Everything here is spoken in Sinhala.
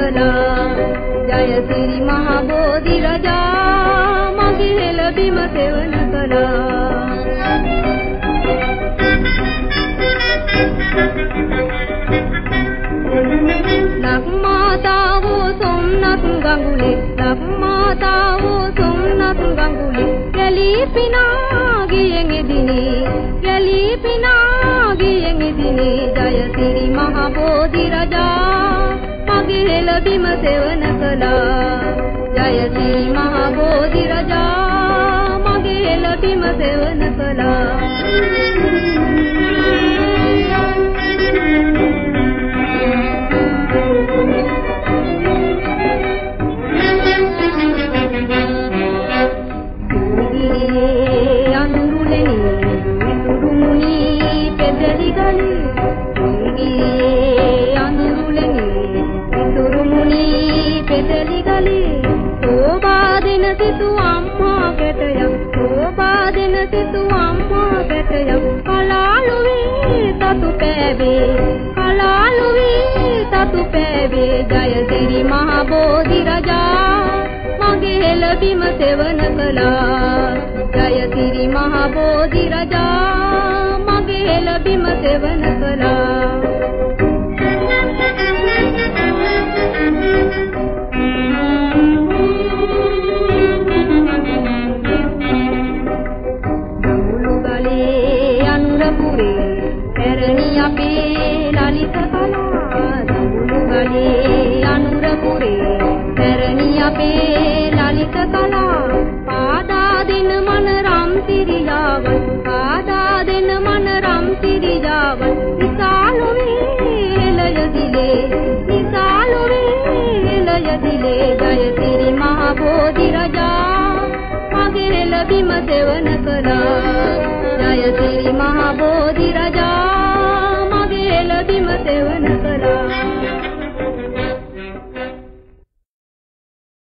කළා ජය සිරි මහ බෝධි රජා මගේ හෙළ බිම සෙවන කළා ලක්මාතාවෝ සොම්නත් ගඟුලේ ලක්මාතාවෝ සොම්නත් ගඟුලේ ගැලී පිනා ගියෙන් එදිනේ ගැලී පිනා ගියෙන් එදිනේ ජය සිරි මහ බෝධි රජා මගේ හෙළ බිම සෙවන කළා ජය සිරි මහ බෝධි රජා මගේ හෙළ බිම සෙවන කළා ජය සිරි මහ බෝධි රජා මගේ හෙළ බිම සෙවන කළා ජය සිරි මහ බෝධි රජා මගේ හෙළ බිම සෙවන කළා දඹුලුගලේ අනුරපුරේ පැරණි අපේ ලලිත කලා දඹුලුගලේ අනුරපුරේ පැරණි අපේ ලලිත කලා පාදා දෙන මන රම් සිරියාවන් පාදා දෙන මන රම් සිරියාවන් විසාලුවේ හෙළය දිලේ විසාලුවේ හෙළය දිලේ ජය සිරි මහ බෝධි රජා මගේ හෙළ බිම සෙවන කළා ජය සිරි මහ බෝධි රජා මගේ හෙළ බිම සෙවන කළා